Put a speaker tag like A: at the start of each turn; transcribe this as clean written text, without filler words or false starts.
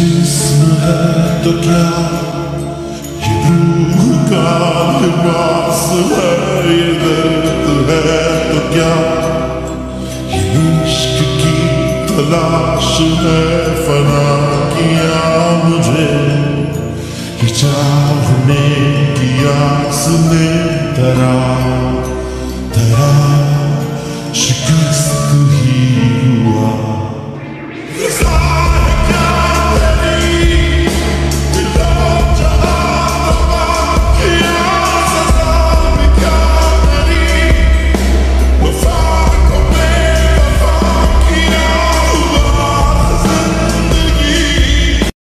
A: जिस्म है तो क्या, ये रूह का लिबास है, ये दर्द है तो क्या, ये इश्क की तलाश है, फना किया मुझे ये चाहने की आस ने तरा